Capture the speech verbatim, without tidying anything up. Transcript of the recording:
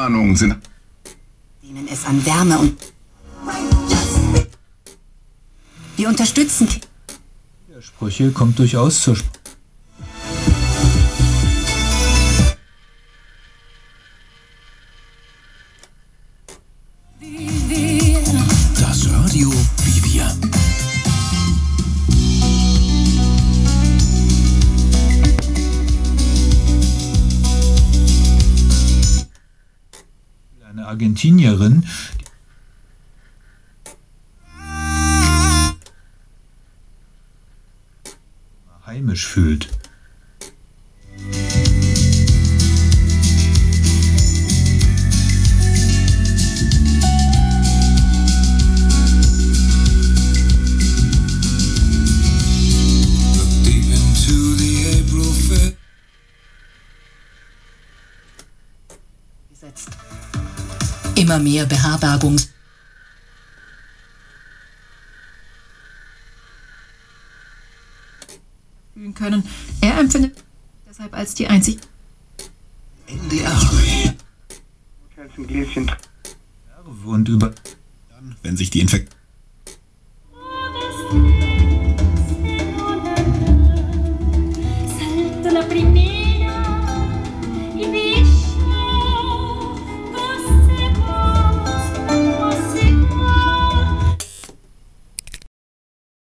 Entspannung sind... Denen es an Wärme und... Wir unterstützen... Sprüche kommt durchaus zur Sprache. Das Radio wie wir. Eine Argentinierin, die heimisch fühlt. Immer mehr Beherbergungs... können. Er empfindet deshalb als die einzig... N D R. Und über... Wenn sich die Infektion...